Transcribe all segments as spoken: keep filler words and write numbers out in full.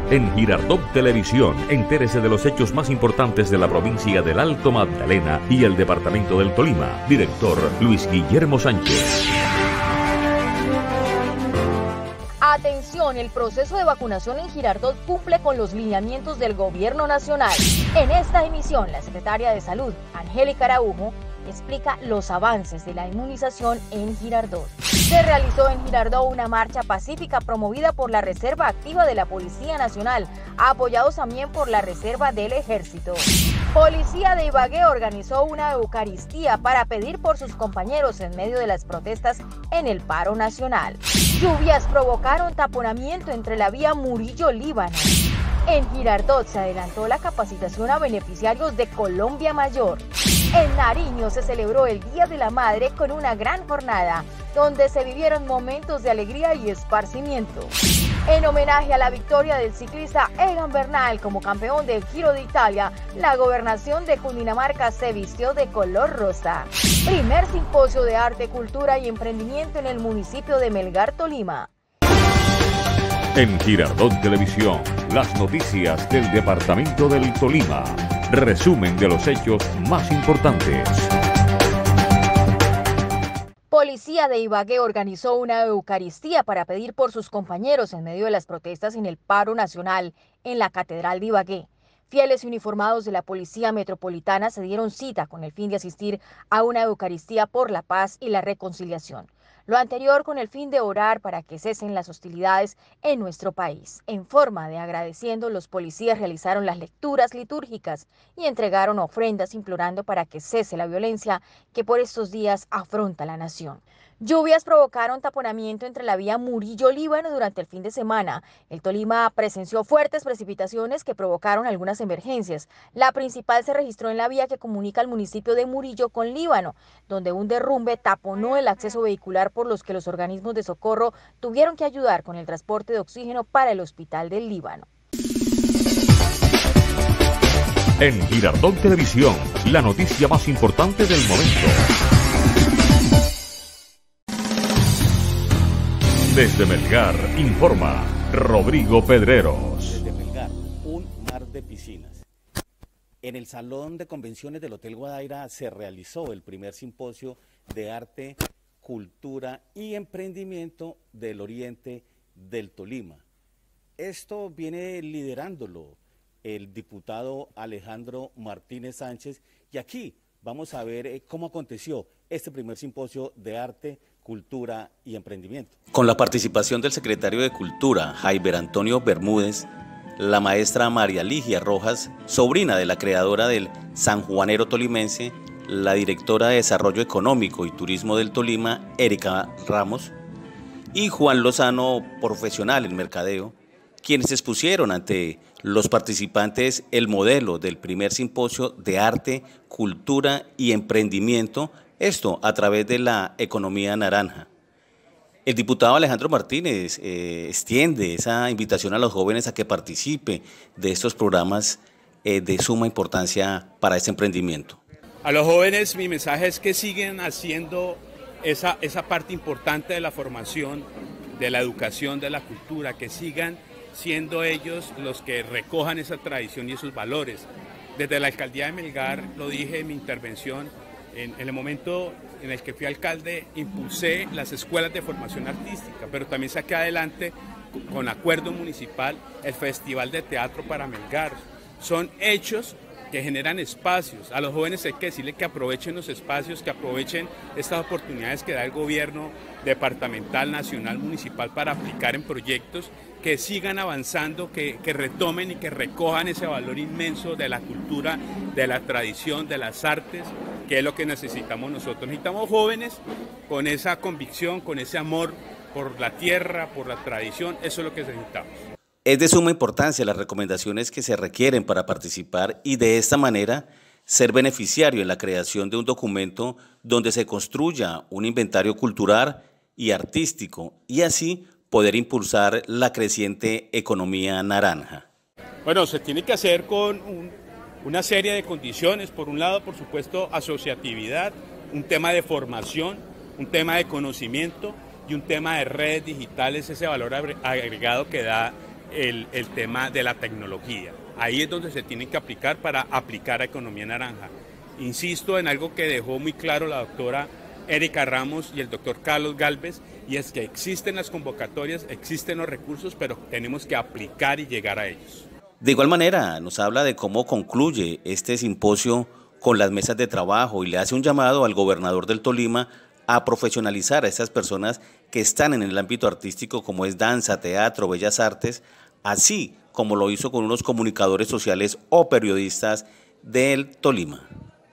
En Girardot Televisión, entérese de los hechos más importantes de la provincia del Alto Magdalena y el departamento del Tolima. Director Luis Guillermo Sánchez. Atención, el proceso de vacunación en Girardot cumple con los lineamientos del Gobierno Nacional. En esta emisión, la secretaria de Salud, Angélica Araujo, explica los avances de la inmunización en Girardot. Se realizó en Girardot una marcha pacífica promovida por la Reserva Activa de la Policía Nacional, apoyados también por la Reserva del Ejército. Policía de Ibagué organizó una Eucaristía para pedir por sus compañeros en medio de las protestas en el paro nacional. Lluvias provocaron taponamiento entre la vía Murillo-Líbano. En Girardot se adelantó la capacitación a beneficiarios de Colombia Mayor. En Nariño se celebró el Día de la Madre con una gran jornada, donde se vivieron momentos de alegría y esparcimiento. En homenaje a la victoria del ciclista Egan Bernal como campeón del Giro de Italia, la gobernación de Cundinamarca se vistió de color rosa. Primer simposio de arte, cultura y emprendimiento en el municipio de Melgar, Tolima. En Girardot Televisión, las noticias del departamento del Tolima. Resumen de los hechos más importantes. Policía de Ibagué organizó una Eucaristía para pedir por sus compañeros en medio de las protestas en el paro nacional en la Catedral de Ibagué. Fieles y uniformados de la Policía Metropolitana se dieron cita con el fin de asistir a una Eucaristía por la paz y la reconciliación. Lo anterior con el fin de orar para que cesen las hostilidades en nuestro país. En forma de agradeciendo, los policías realizaron las lecturas litúrgicas y entregaron ofrendas implorando para que cese la violencia que por estos días afronta la nación. Lluvias provocaron taponamiento entre la vía Murillo-Líbano durante el fin de semana. El Tolima presenció fuertes precipitaciones que provocaron algunas emergencias. La principal se registró en la vía que comunica al municipio de Murillo con Líbano, donde un derrumbe taponó el acceso vehicular, por los que los organismos de socorro tuvieron que ayudar con el transporte de oxígeno para el hospital del Líbano. En Girardot Televisión, la noticia más importante del momento. Desde Melgar, informa Rodrigo Pedreros. Desde Melgar, un mar de piscinas. En el Salón de Convenciones del Hotel Guadaira se realizó el primer simposio de arte, cultura y emprendimiento del oriente del Tolima. Esto viene liderándolo el diputado Alejandro Martínez Sánchez, y aquí vamos a ver cómo aconteció este primer simposio de arte, cultura y emprendimiento. Con la participación del secretario de Cultura, Jaiber Antonio Bermúdez, la maestra María Ligia Rojas, sobrina de la creadora del Sanjuanero Tolimense, la directora de Desarrollo Económico y Turismo del Tolima, Erika Ramos, y Juan Lozano, profesional en mercadeo, quienes expusieron ante los participantes el modelo del primer simposio de arte, cultura y emprendimiento, esto a través de la economía naranja. El diputado Alejandro Martínez eh, extiende esa invitación a los jóvenes a que participe de estos programas eh, de suma importancia para este emprendimiento. A los jóvenes mi mensaje es que siguen haciendo esa, esa parte importante de la formación, de la educación, de la cultura, que sigan siendo ellos los que recojan esa tradición y esos valores. Desde la alcaldía de Melgar, lo dije en mi intervención, en, en el momento en el que fui alcalde, impulsé las escuelas de formación artística, pero también saqué adelante, con acuerdo municipal, el Festival de Teatro para Melgar. Son hechos que generan espacios. A los jóvenes hay que decirle que aprovechen los espacios, que aprovechen estas oportunidades que da el gobierno departamental, nacional, municipal para aplicar en proyectos, que sigan avanzando, que, que retomen y que recojan ese valor inmenso de la cultura, de la tradición, de las artes, que es lo que necesitamos nosotros. Necesitamos jóvenes con esa convicción, con ese amor por la tierra, por la tradición, eso es lo que necesitamos. Es de suma importancia las recomendaciones que se requieren para participar y de esta manera ser beneficiario en la creación de un documento donde se construya un inventario cultural y artístico y así poder impulsar la creciente economía naranja. Bueno, se tiene que hacer con un, una serie de condiciones. Por un lado, por supuesto, asociatividad, un tema de formación, un tema de conocimiento y un tema de redes digitales, ese valor agregado que da el, el tema de la tecnología. Ahí es donde se tienen que aplicar para aplicar a economía naranja. Insisto en algo que dejó muy claro la doctora Erika Ramos y el doctor Carlos Galvez, y es que existen las convocatorias, existen los recursos, pero tenemos que aplicar y llegar a ellos. De igual manera, nos habla de cómo concluye este simposio con las mesas de trabajo y le hace un llamado al gobernador del Tolima a profesionalizar a estas personas que están en el ámbito artístico, como es danza, teatro, bellas artes, así como lo hizo con unos comunicadores sociales o periodistas del Tolima.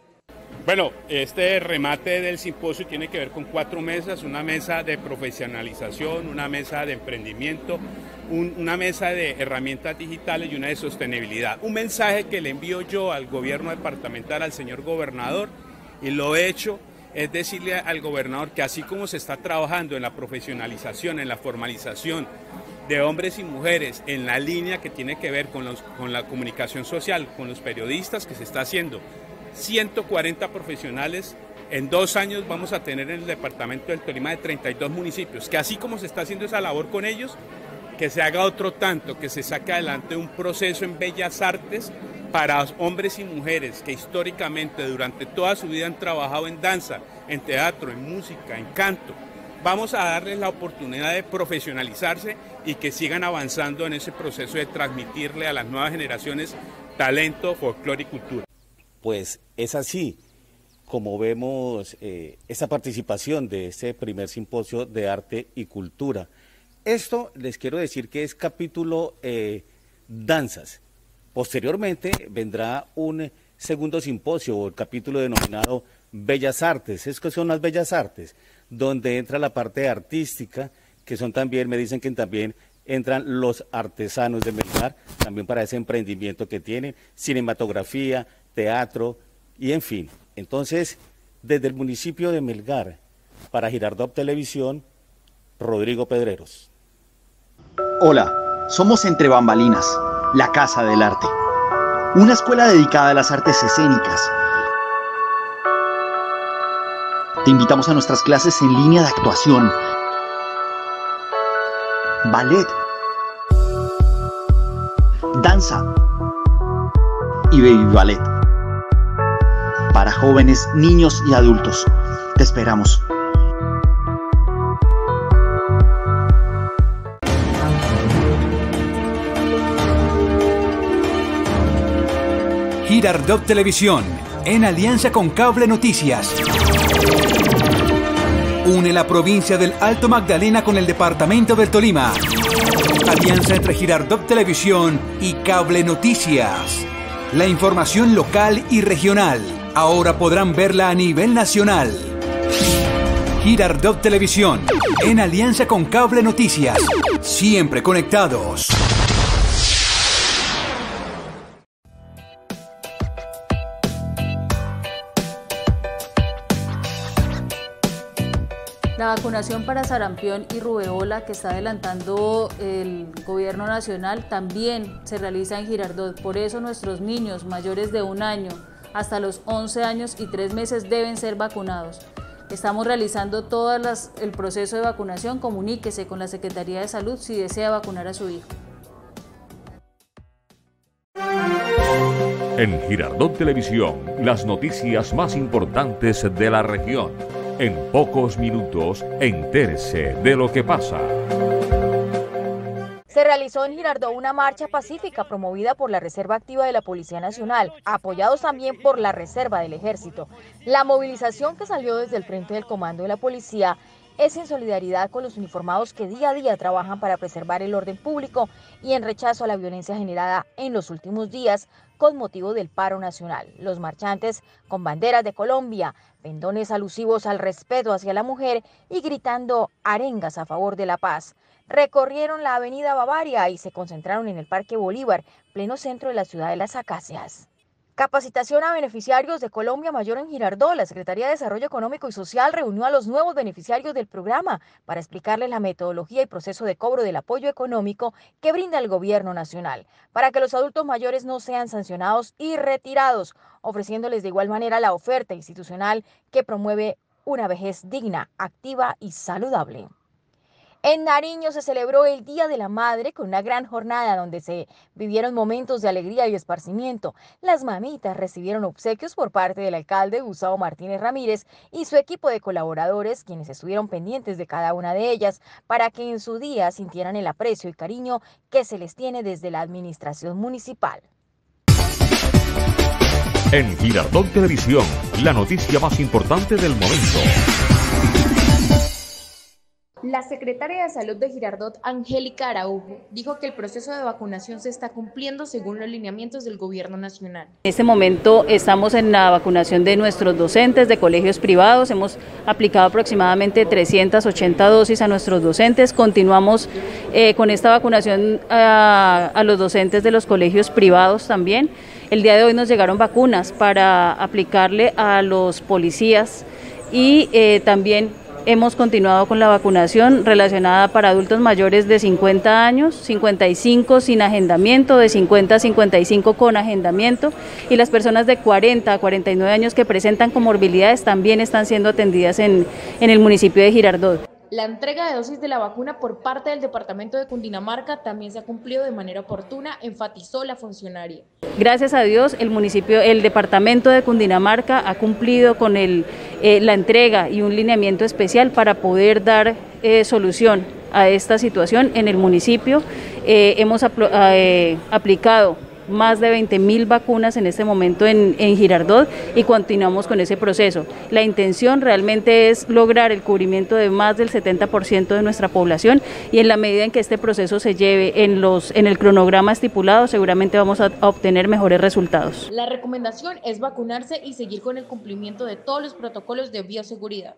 Bueno, este remate del simposio tiene que ver con cuatro mesas, una mesa de profesionalización, una mesa de emprendimiento, un, una mesa de herramientas digitales y una de sostenibilidad. Un mensaje que le envío yo al gobierno departamental, al señor gobernador, y lo he hecho, es decirle al gobernador que así como se está trabajando en la profesionalización, en la formalización de hombres y mujeres, en la línea que tiene que ver con, los, con la comunicación social, con los periodistas que se está haciendo, ciento cuarenta profesionales, en dos años vamos a tener en el departamento del Tolima de treinta y dos municipios, que así como se está haciendo esa labor con ellos, que se haga otro tanto, que se saque adelante un proceso en bellas artes para hombres y mujeres que históricamente durante toda su vida han trabajado en danza, en teatro, en música, en canto. Vamos a darles la oportunidad de profesionalizarse y que sigan avanzando en ese proceso de transmitirle a las nuevas generaciones talento, folclore y cultura. Pues es así como vemos eh, esta participación de este primer simposio de arte y cultura. Esto les quiero decir que es capítulo eh, danzas. Posteriormente vendrá un segundo simposio o el capítulo denominado Bellas Artes. Es que son las Bellas Artes, donde entra la parte artística, que son también, me dicen que también entran los artesanos de Melgar, también para ese emprendimiento que tienen, cinematografía, teatro y en fin. Entonces, desde el municipio de Melgar, para Girardot Televisión, Rodrigo Pedreros. Hola, somos Entre Bambalinas, la Casa del Arte, una escuela dedicada a las artes escénicas. Te invitamos a nuestras clases en línea de actuación, ballet, danza y baby ballet. Para jóvenes, niños y adultos. Te esperamos. Girardot Televisión, en alianza con Cable Noticias. Une la provincia del Alto Magdalena con el departamento del Tolima. Alianza entre Girardot Televisión y Cable Noticias. La información local y regional, ahora podrán verla a nivel nacional. Girardot Televisión, en alianza con Cable Noticias. Siempre conectados. La vacunación para sarampión y rubeola que está adelantando el gobierno nacional también se realiza en Girardot. Por eso nuestros niños mayores de un año hasta los once años y tres meses deben ser vacunados. Estamos realizando todo las, el proceso de vacunación. Comuníquese con la Secretaría de Salud si desea vacunar a su hijo. En Girardot Televisión, las noticias más importantes de la región. En pocos minutos, entérese de lo que pasa. Se realizó en Girardot una marcha pacífica promovida por la Reserva Activa de la Policía Nacional, apoyados también por la Reserva del Ejército. La movilización que salió desde el frente del comando de la policía es en solidaridad con los uniformados que día a día trabajan para preservar el orden público y en rechazo a la violencia generada en los últimos días con motivo del paro nacional. Los marchantes con banderas de Colombia, pendones alusivos al respeto hacia la mujer y gritando arengas a favor de la paz. Recorrieron la avenida Bavaria y se concentraron en el Parque Bolívar, pleno centro de la ciudad de las Acacias. Capacitación a beneficiarios de Colombia Mayor en Girardot. La Secretaría de Desarrollo Económico y Social reunió a los nuevos beneficiarios del programa para explicarles la metodología y proceso de cobro del apoyo económico que brinda el gobierno nacional, para que los adultos mayores no sean sancionados y retirados, ofreciéndoles de igual manera la oferta institucional que promueve una vejez digna, activa y saludable. En Nariño se celebró el Día de la Madre con una gran jornada donde se vivieron momentos de alegría y esparcimiento. Las mamitas recibieron obsequios por parte del alcalde Gustavo Martínez Ramírez y su equipo de colaboradores, quienes estuvieron pendientes de cada una de ellas para que en su día sintieran el aprecio y cariño que se les tiene desde la administración municipal. En Girardot Televisión, la noticia más importante del momento. La secretaria de Salud de Girardot, Angélica Araujo, dijo que el proceso de vacunación se está cumpliendo según los lineamientos del Gobierno Nacional. En este momento estamos en la vacunación de nuestros docentes de colegios privados. Hemos aplicado aproximadamente trescientas ochenta dosis a nuestros docentes. Continuamos eh, con esta vacunación a, a los docentes de los colegios privados también. El día de hoy nos llegaron vacunas para aplicarle a los policías y eh, también hemos continuado con la vacunación relacionada para adultos mayores de cincuenta años, cincuenta y cinco sin agendamiento, de cincuenta a cincuenta y cinco con agendamiento, y las personas de cuarenta a cuarenta y nueve años que presentan comorbilidades también están siendo atendidas en, en el municipio de Girardot. La entrega de dosis de la vacuna por parte del departamento de Cundinamarca también se ha cumplido de manera oportuna, enfatizó la funcionaria. Gracias a Dios, el municipio, el departamento de Cundinamarca ha cumplido con el, eh, la entrega y un lineamiento especial para poder dar eh, solución a esta situación en el municipio. Eh, hemos apl eh, aplicado más de veinte mil vacunas en este momento en, en Girardot y continuamos con ese proceso. La intención realmente es lograr el cubrimiento de más del setenta por ciento de nuestra población y en la medida en que este proceso se lleve en, los, en el cronograma estipulado, seguramente vamos a, a obtener mejores resultados. La recomendación es vacunarse y seguir con el cumplimiento de todos los protocolos de bioseguridad.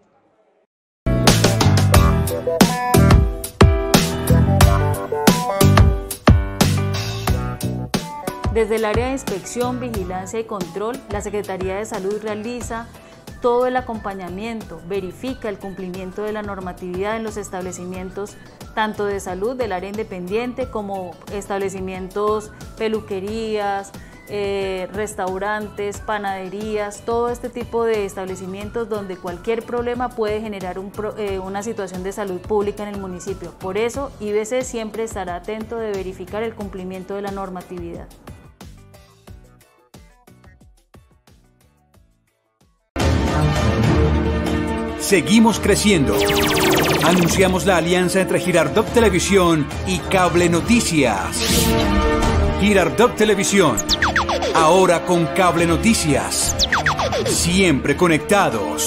Desde el área de inspección, vigilancia y control, la Secretaría de Salud realiza todo el acompañamiento, verifica el cumplimiento de la normatividad en los establecimientos tanto de salud del área independiente como establecimientos, peluquerías, eh, restaurantes, panaderías, todo este tipo de establecimientos donde cualquier problema puede generar un pro, eh, una situación de salud pública en el municipio. Por eso, I B C siempre estará atento de verificar el cumplimiento de la normatividad. Seguimos creciendo. Anunciamos la alianza entre Girardot Televisión y Cable Noticias. Girardot Televisión, ahora con Cable Noticias. Siempre conectados.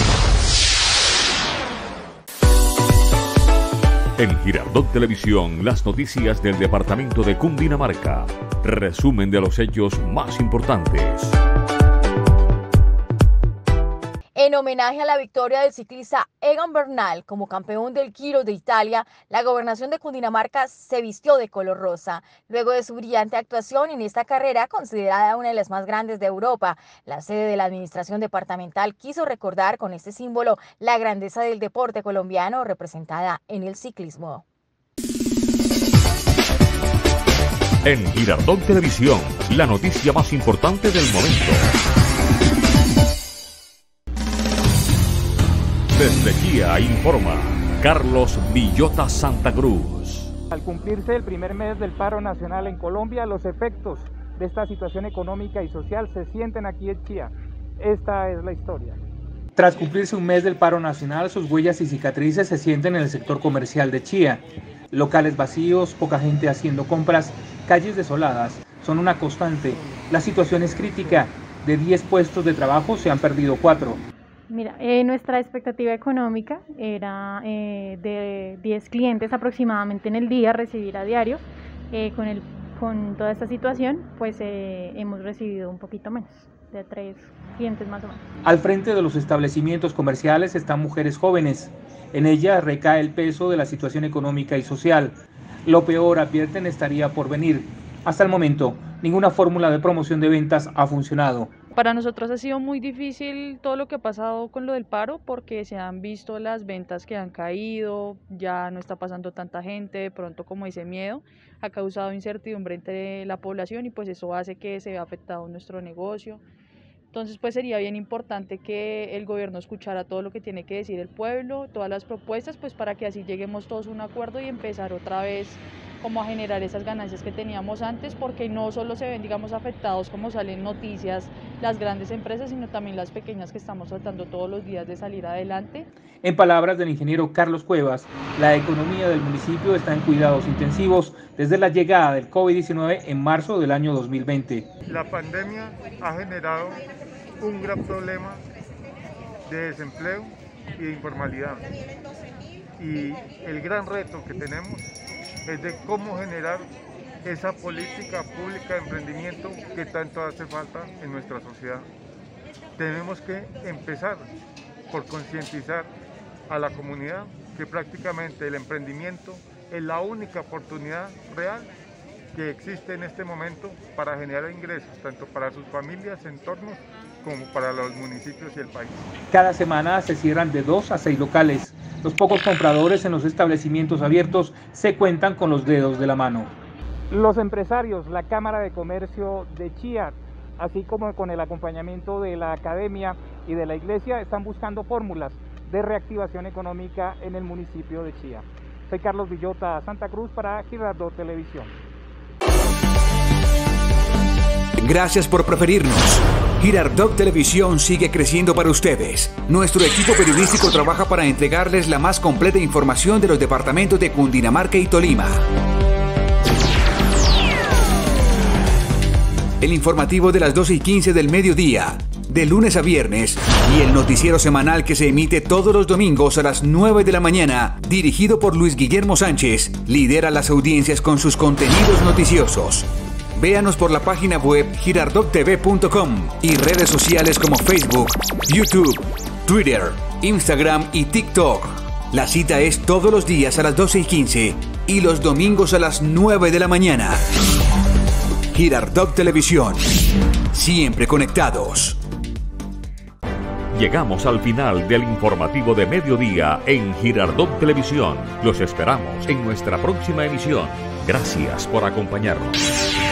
En Girardot Televisión, las noticias del departamento de Cundinamarca. Resumen de los hechos más importantes. En homenaje a la victoria del ciclista Egan Bernal como campeón del Giro de Italia, la gobernación de Cundinamarca se vistió de color rosa. Luego de su brillante actuación en esta carrera, considerada una de las más grandes de Europa, la sede de la administración departamental quiso recordar con este símbolo la grandeza del deporte colombiano representada en el ciclismo. En Girardot Televisión, la noticia más importante del momento. Desde Chía informa Carlos Villota Santa Cruz. Al cumplirse el primer mes del paro nacional en Colombia, los efectos de esta situación económica y social se sienten aquí en Chía. Esta es la historia. Tras cumplirse un mes del paro nacional, sus huellas y cicatrices se sienten en el sector comercial de Chía. Locales vacíos, poca gente haciendo compras, calles desoladas son una constante. La situación es crítica. De diez puestos de trabajo se han perdido cuatro. Mira, eh, nuestra expectativa económica era eh, de diez clientes aproximadamente en el día, recibir a diario. Eh, con, el, con toda esta situación, pues eh, hemos recibido un poquito menos, de tres clientes más o menos. Al frente de los establecimientos comerciales están mujeres jóvenes. En ellas recae el peso de la situación económica y social. Lo peor, advierten, estaría por venir. Hasta el momento, ninguna fórmula de promoción de ventas ha funcionado. Para nosotros ha sido muy difícil todo lo que ha pasado con lo del paro porque se han visto las ventas que han caído, ya no está pasando tanta gente, de pronto como ese miedo ha causado incertidumbre entre la población y pues eso hace que se vea afectado nuestro negocio. Entonces pues sería bien importante que el gobierno escuchara todo lo que tiene que decir el pueblo, todas las propuestas, pues para que así lleguemos todos a un acuerdo y empezar otra vez como a generar esas ganancias que teníamos antes, porque no solo se ven, digamos, afectados como salen noticias las grandes empresas, sino también las pequeñas que estamos tratando todos los días de salir adelante. En palabras del ingeniero Carlos Cuevas, la economía del municipio está en cuidados intensivos desde la llegada del COVID diecinueve en marzo del año dos mil veinte. La pandemia ha generado un gran problema de desempleo y de informalidad. Y el gran reto que tenemos es de cómo generar esa política pública de emprendimiento que tanto hace falta en nuestra sociedad. Tenemos que empezar por concientizar a la comunidad que prácticamente el emprendimiento es la única oportunidad real que existe en este momento para generar ingresos, tanto para sus familias, entornos, como para los municipios y el país. Cada semana se cierran de dos a seis locales. Los pocos compradores en los establecimientos abiertos se cuentan con los dedos de la mano. Los empresarios, la Cámara de Comercio de Chía, así como con el acompañamiento de la academia y de la iglesia, están buscando fórmulas de reactivación económica en el municipio de Chía. Soy Carlos Villota, Santa Cruz, para Girardot Televisión. Gracias por preferirnos. Girardot Televisión sigue creciendo para ustedes. Nuestro equipo periodístico trabaja para entregarles la más completa información de los departamentos de Cundinamarca y Tolima. El informativo de las doce y quince del mediodía, de lunes a viernes, y el noticiero semanal que se emite todos los domingos a las nueve de la mañana, dirigido por Luis Guillermo Sánchez, lidera las audiencias con sus contenidos noticiosos. Véanos por la página web girardot t v punto com y redes sociales como Facebook, YouTube, Twitter, Instagram y TikTok. La cita es todos los días a las doce y quince y los domingos a las nueve de la mañana. Girardot Televisión, siempre conectados. Llegamos al final del informativo de mediodía en Girardot Televisión. Los esperamos en nuestra próxima emisión. Gracias por acompañarnos.